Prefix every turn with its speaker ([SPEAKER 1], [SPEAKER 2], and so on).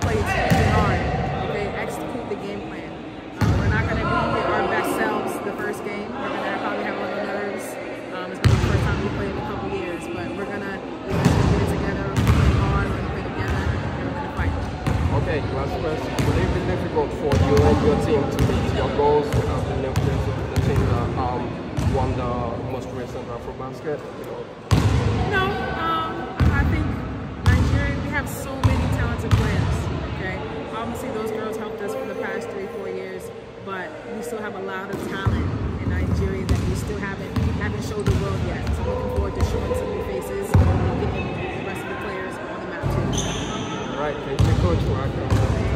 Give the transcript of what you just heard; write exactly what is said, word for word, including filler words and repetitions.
[SPEAKER 1] play extremely hard. Okay, execute the game plan. Um, we're not going to be our best selves the first game. We're going to probably have a little nerves. Um, it's going to be the first time we play in a couple years, but we're going to get it together, play hard, we're going to play together, and we're going to fight.
[SPEAKER 2] Okay, last question. Will it be difficult for you and your team to reach your goals without the nucleus of the team that um, won the most recent Afrobasket? You know?
[SPEAKER 1] No, um, I think Nigeria, we have so many talented players, okay? Obviously those girls helped us for the past three, four years, but we still have a lot of talent in Nigeria that we still haven't haven't showed the world yet. So I'm looking forward to showing some new faces and getting the rest of the players on the map too.
[SPEAKER 2] All right, thank you, Coach.